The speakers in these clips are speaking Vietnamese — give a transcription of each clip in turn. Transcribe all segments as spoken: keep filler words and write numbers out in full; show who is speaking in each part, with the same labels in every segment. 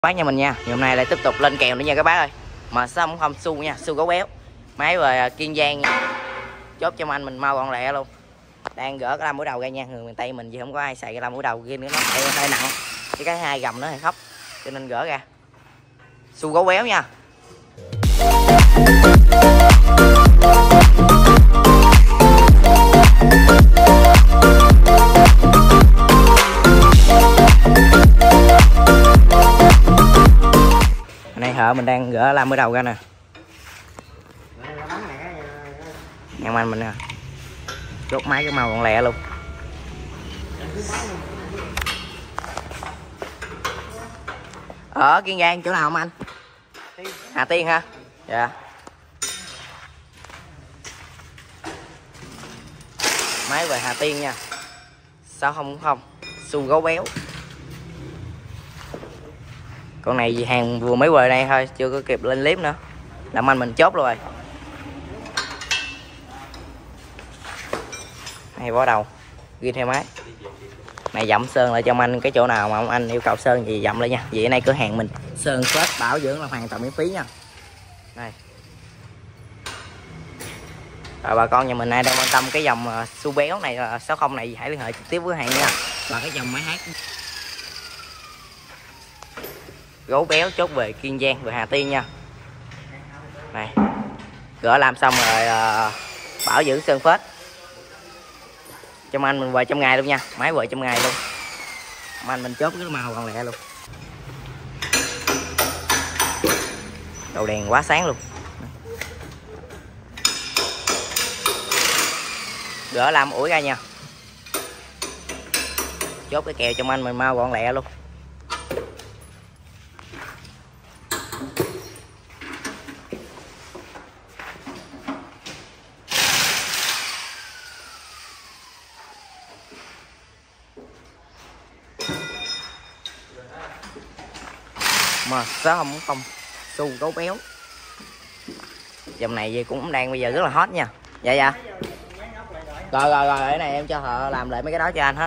Speaker 1: Bác nhà mình nha, ngày hôm nay lại tiếp tục lên kèo nữa nha các bác ơi. Mà sao không không xu nha, xu gấu béo. Máy về Kiên Giang nha. Chốt cho anh mình mau gọn lẹ luôn. Đang gỡ cái lam mũi đầu ra nha, người miền Tây mình gì không có ai xài cái lam mũi đầu kia nữa, nó hơi, hơi nặng. Cái cái hai gầm nó hơi thấp cho nên gỡ ra. Xu gấu béo nha. Này hợ mình đang gỡ lam mũi đầu ra nè. Em anh mình nè. Chốt máy cái màu gọn lẹ luôn. Ở Kiên Giang chỗ nào không anh? Hà Tiên hả? Dạ. Máy về Hà Tiên nha. Sao không không? Xu gấu béo. Con này gì hàng vừa mới về đây thôi, chưa có kịp lên clip nữa. Làm anh mình chốt rồi. Này vỏ đầu ghi theo máy. Này dặm sơn lại cho anh cái chỗ nào mà ông anh yêu cầu sơn gì dặm lại nha. Vậy nay cửa hàng mình sơn phết bảo dưỡng là hoàn toàn miễn phí nha. Này. Rồi bà con nhà mình ai đang quan tâm cái dòng uh, xu béo này là sáu không này hãy liên hệ trực tiếp với hàng nha. Và cái dòng máy hát gấu béo chốt về Kiên Giang về Hà Tiên nha. Này. Gỡ làm xong rồi uh, bảo dưỡng sơn phết. Cho anh mình về trong ngày luôn nha, máy về trong ngày luôn. Mà anh mình chốt cái màu còn lẹ luôn. Đầu đèn quá sáng luôn. Gỡ làm ủi ra nha. Chốt cái kèo cho anh mình mau gọn lẹ luôn. Mà sáu không không xu gấu béo. Dòng này gì cũng đang bây giờ rất là hot nha. Dạ dạ. Rồi rồi rồi cái này em cho họ làm lại mấy cái đó cho anh hết.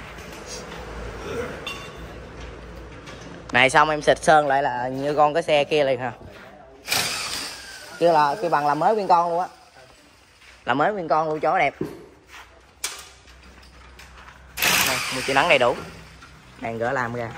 Speaker 1: Này xong em xịt sơn lại là như con cái xe kia liền hả. Kia là kia bằng làm mới nguyên con luôn á. Làm mới nguyên con luôn cho nó đẹp. Này, mùi chữ nắng đầy đủ. Đang gỡ làm ra.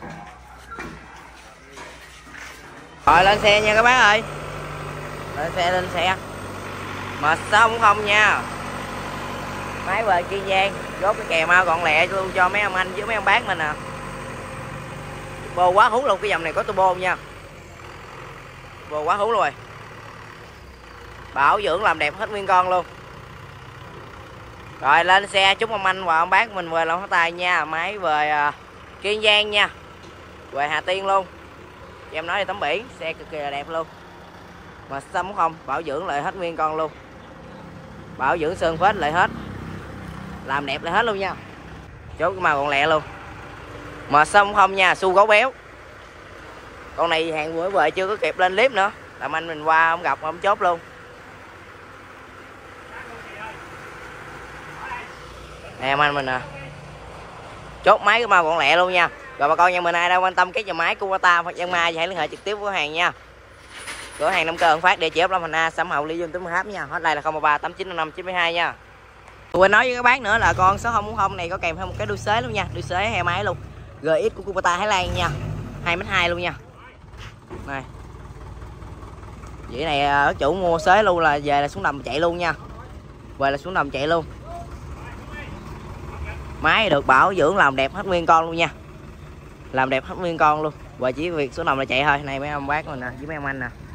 Speaker 1: Rồi lên xe nha các bác ơi. Lên xe lên xe. Mà xong không nha. Máy về Kiên Giang. Rốt cái kèo mau gọn lẹ luôn cho mấy ông anh với mấy ông bác mình nè. Turbo quá hú luôn, cái dòng này có turbo nha. Turbo quá hú luôn rồi. Bảo dưỡng làm đẹp hết nguyên con luôn. Rồi lên xe chúc ông anh và ông bác mình về lòng phát tài nha. Máy về uh, Kiên Giang nha. Về Hà Tiên luôn. Em nói đi tấm biển, xe cực kỳ là đẹp luôn. Mà xăm không, bảo dưỡng lại hết nguyên con luôn. Bảo dưỡng sơn phết lại hết. Làm đẹp lại hết luôn nha. Chốt cái màu còn lẹ luôn. Mà xăm không nha, xu gấu béo. Con này hàng vừa về chưa có kịp lên clip nữa. Làm anh mình qua không gặp không chốt luôn. Nè em anh mình nè. Chốt máy cái màu còn lẹ luôn nha. Rồi bà con nhà mình ai đang quan tâm cái dòng máy Kubota hoặc Giang Mai thì hãy liên hệ trực tiếp với hàng nha. Cửa hàng Nam Cơ Hưng Phát địa chỉ ấp Long Thành A, xã Hậu Lý Dương Tính Tháp nha. Hotline là không ba ba tám chín năm năm chín hai nha. Quên nói với các bác nữa là con sáu không không này có kèm thêm một cái đuôi xế luôn nha, đuôi xế hai máy luôn. giê ích của Kubota Thái Lan nha. hai mét hai luôn nha. Này. Vậy này ở chủ mua xế luôn là về là xuống đầm chạy luôn nha. Về là xuống đầm chạy luôn. Máy được bảo dưỡng làm đẹp hết nguyên con luôn nha. Làm đẹp hết nguyên con luôn. Và chỉ việc xuống đầm là chạy thôi. Này mấy ông bác mình nè, với mấy ông anh nè.